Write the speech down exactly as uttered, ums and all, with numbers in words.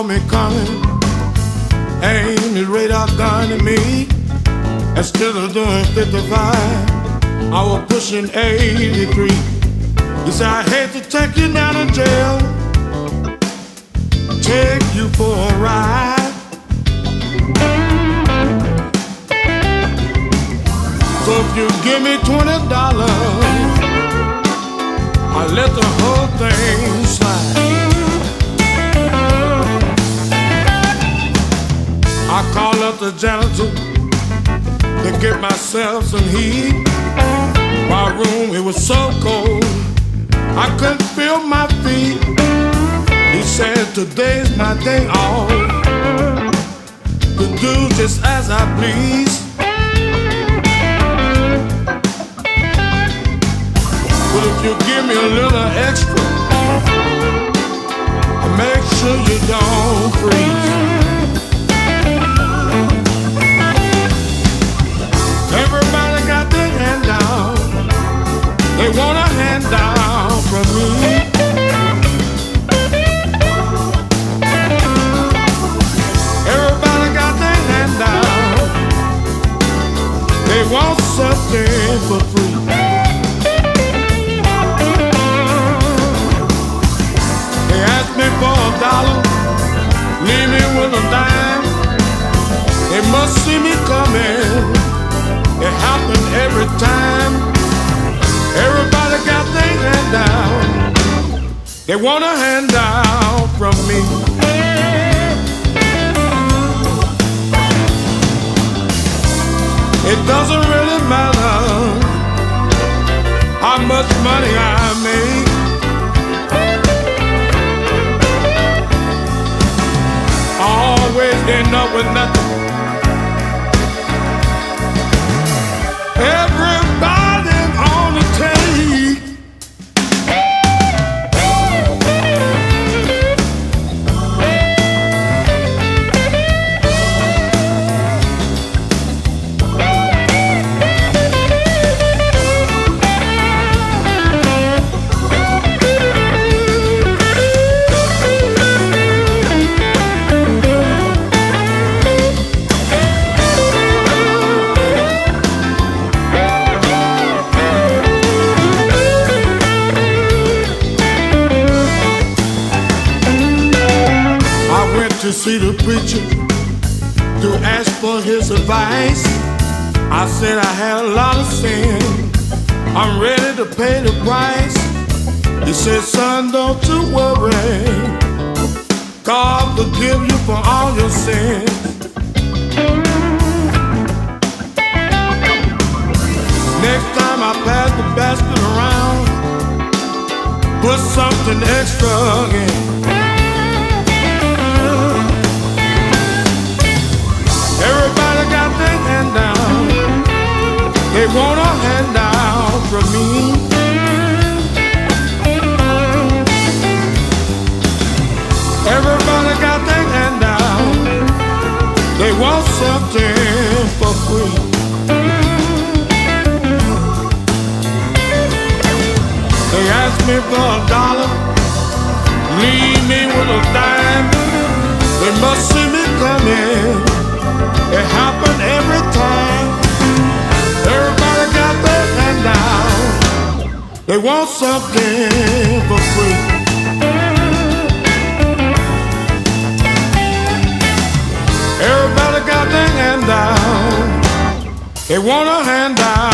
saw me coming, aimed his radar gun at me. Instead of doing fifty-five, I was pushing eighty-three. He said, I hate to take you down to jail, take you for a ride. So if you give me twenty dollars, I'll let the whole thing slide. I called up the janitor to get myself some heat. My room, it was so cold, I couldn't feel my feet. He said, today's my day off, to do just as I please. But if you give me a little extra, I'll make sure you don't freeze. Everybody got their hand down, they want a handout from me. Everybody got their hand down, they want something for free. They ask me for a dollar, leave me with a dime. They must see me coming, it happened every time. Everybody got their hand down, they want a handout from me. It doesn't really matter how much money I make, I always end up with nothing. Everybody on the take. To see the preacher, to ask for his advice. I said I had a lot of sin, I'm ready to pay the price. He said, son, don't you worry, God forgive you for all your sins. Next time I pass the basket around, put something extra in. Everybody got their hand down, they want a handout from me. Everybody got their hand down, they want something for free. They ask me for a dollar, leave me with a dime. They must see me coming, it happened every time. Everybody got their hand down, they want something for free. Everybody got their hand down, they want a handout.